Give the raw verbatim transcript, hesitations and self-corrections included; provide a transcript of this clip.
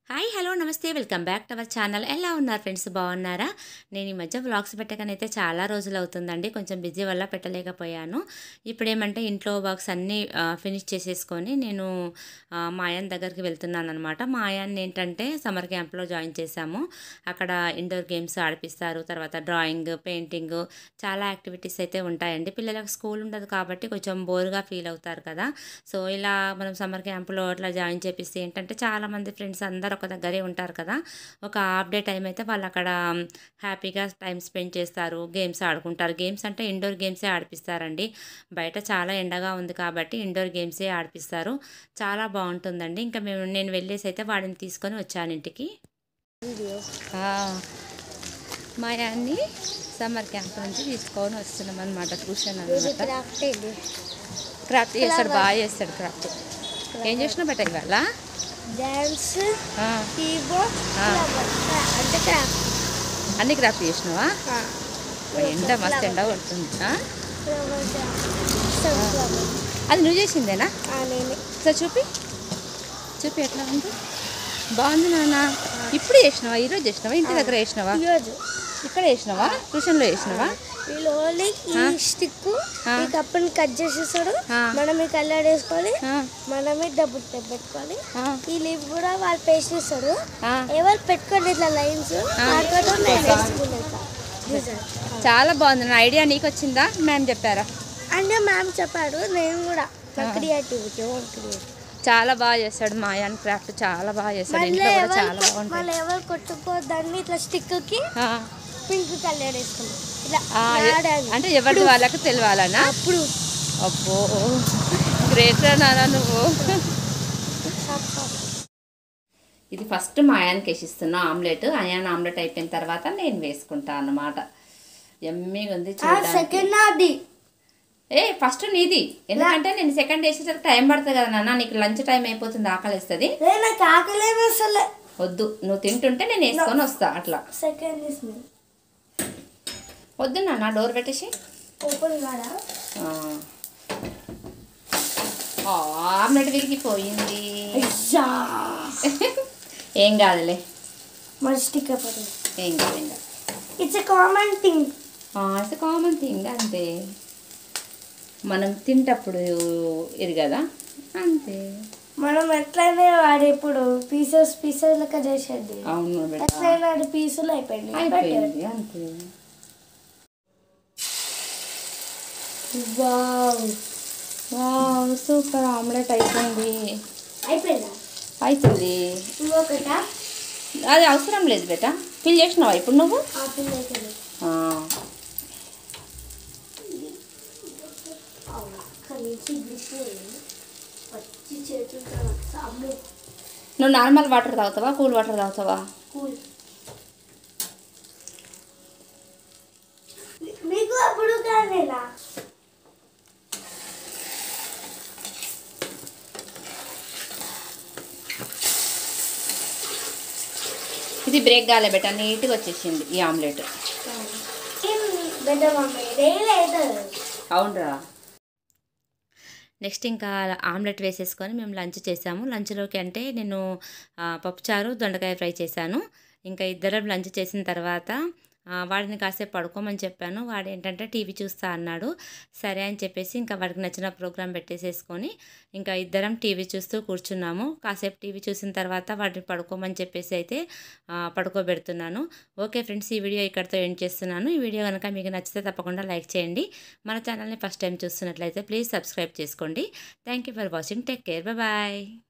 Hi hello నమస్తే welcome back to our channel. ఎలా ఉన్నారు ఫ్రెండ్స్, బాగున్నారా? నేను ఈ మధ్య వ్లాగ్స్ పెట్టకనైతే చాలా రోజులు అవుతుందండి. కొంచెం బిజీ వల్ల పెట్టలేకపోయాను. ఇప్పుడు ఏమంటే ఇంట్లో వర్క్స్ అన్నీ ఫినిష్ చేసేసుకొని నేను మా ఆయన దగ్గరికి వెళ్తున్నాను అనమాట. మా ఆయన్ని ఏంటంటే సమ్మర్ క్యాంప్లో జాయిన్ చేశాము. అక్కడ ఇండోర్ గేమ్స్ ఆడిపిస్తారు, తర్వాత డ్రాయింగ్, పెయింటింగ్, చాలా యాక్టివిటీస్ అయితే ఉంటాయండి. పిల్లలకు స్కూల్ ఉండదు కాబట్టి కొంచెం బోర్గా ఫీల్ అవుతారు కదా. సో ఇలా మనం సమ్మర్ క్యాంప్లో అట్లా జాయిన్ చేపిస్తే ఏంటంటే చాలామంది ఫ్రెండ్స్ అందరూ ఒక దగ్గరే ఉంటారు కదా. ఒక హాఫ్ డే టైం అయితే వాళ్ళు అక్కడ హ్యాపీగా టైం స్పెండ్ చేస్తారు, గేమ్స్ ఆడుకుంటారు. గేమ్స్ అంటే ఇండోర్ గేమ్సే ఆడిపిస్తారండి. బయట చాలా ఎండగా ఉంది కాబట్టి ఇండోర్ గేమ్సే ఆడిపిస్తారు. చాలా బాగుంటుందండి. ఇంకా మేము నేను వెళ్ళేసి అయితే వాడిని తీసుకొని వచ్చాను ఇంటికి. మా యాన్ని సమ్మర్ క్యాంప్ నుంచి తీసుకొని వస్తున్నాం అనమాట. ట్యూషన్ అనమాట. క్రాఫ్ట్ చేస్తాడు, బాగా చేస్తాడు క్రాఫ్ట్. ఏం చేసినా బట్ట ఇవాళ డాన్స్, కీబోర్డ్, అంటే క్రాఫ్ట్ అన్ని క్రాఫ్ట్ చేసినావా? ఎండ మస్తు ఎండ కొడుతుంది. అది నువ్వు చేసిందేనా? సార్ చూపి చూపి ఎట్లా ఉంది. బాగుంది నాన్న. ఇప్పుడు చేసినావా? ఈరోజు చేసినావా? ఇంటి దగ్గర చేసినావా? ఇక్కడ వేసినావా? ట్యూషన్లో వేసినావా? వీళ్ళు ఓన్లీ ఈ స్టిక్ ఈ కప్పుని కట్ చేసేస్తాడు. మనం ఈ కలర్ వేసుకోవాలి, మనమే డబ్బులు పెట్టుకోవాలి. ఈ లీవ్ కూడా వాళ్ళు పేస్ట్ చేస్తాడు. ఎవరు పెట్టుకోండి ఇట్లా లైన్స్. చాలా బాగుంది. నా ఐడియా నీకు వచ్చిందా? మ్యామ్ చెప్పారా? అంటే మ్యామ్ చెప్పాడు. నేను కూడా క్రియేటివిటీ ఓన్ క్రియేటివ్ చాలా బాగా చేస్తాడు. మా ఆయన క్రాఫ్ట్ చాలా బాగా చేస్తాడు. ఇంట్లో కూడా చాలా బాగుంటుంది. వాళ్ళు ఎవరు కొట్టుకోదాన్ని ఇట్లా స్టిక్కి పింక్ కలర్ వేసుకున్నాం. అంటే ఎవరి వాళ్ళకి తెలియాలనా? అప్పుడు అబ్బో గ్రేట్ రా నాన్న నువ్వు. ఇది ఫస్ట్ మా ఆయనకి వేసిస్తున్నా ఆమ్లెట్. అయాన్ ఆమ్లెట్ అయిపోయిన తర్వాత నేను వేసుకుంటాను అన్నమాట. ఎమ్మీగా ఉంది చూడండి. ఏ ఫస్ట్ నీది, ఎందుకంటే నేను సెకండ్ వేసేసరికి టైం పడుతుంది కదా నాన్న. నీకు లంచ్ టైం అయిపోతుంది, ఆకలి వేస్తుంది. వద్దు, నువ్వు తింటుంటే నేను వేసుకొని వస్తా. అట్లా వద్దు నాన్న. డోర్ పెట్టేసి ఆమ్లెట్ విరిగిపోయింది. ఏం కాదులే, ఏం కాదు ఏం కాదు. It's common thing. It's common thing అంతే. మనం తింటప్పుడు ఇరగదా అంతే. మనం ఎట్లయినా వాడు ఇప్పుడు పీసెస్ పీసెస్ లెక్క చేసేది. అవును, ఎట్లయినా అది పీసులు అయిపోయింది అయిపోయింది అంతే. వావ్ వావ్ సూపర్ ఆమ్లెట్ అయిపోయింది. అయిపోయిందా? అవుతుంది. ఇంకొకటా? అది అవసరం లేదు బేటా. ఫిల్ చేసినావా ఇప్పుడు నువ్వు? నువ్వు నార్మల్ వాటర్ తాగుతావా, కూల్ వాటర్ తాగుతావా? మీకు అప్పుడు కాదేనా? ఇది బ్రేక్ కాలే బెట, నీట్గా వచ్చేసింది ఈ ఆమ్లెట్. అవునరా. నెక్స్ట్ ఇంకా ఆమ్లెట్ వేసేసుకొని మేము లంచ్ చేసాము. లంచ్లోకి అంటే నేను పప్పుచారు, దొండకాయ ఫ్రై చేశాను. ఇంకా ఇద్దరం లంచ్ చేసిన తర్వాత వాడిని కాసేపు పడుకోమని చెప్పాను. వాడు ఏంటంటే టీవీ చూస్తా అన్నాడు. సరే అని చెప్పేసి ఇంకా వాడికి నచ్చిన ప్రోగ్రామ్ పెట్టేసేసుకొని ఇంకా ఇద్దరం టీవీ చూస్తూ కూర్చున్నాము. కాసేపు టీవీ చూసిన తర్వాత వాడిని పడుకోమని చెప్పేసి అయితే పడుకోబెడుతున్నాను. ఓకే ఫ్రెండ్స్, ఈ వీడియో ఇక్కడితో ఎండ్ చేస్తున్నాను. ఈ వీడియో కనుక మీకు నచ్చితే తప్పకుండా లైక్ చేయండి. మన ఛానల్ని ఫస్ట్ టైం చూస్తున్నట్లయితే ప్లీజ్ సబ్స్క్రైబ్ చేసుకోండి. Thank you for watching. Take care. Bye.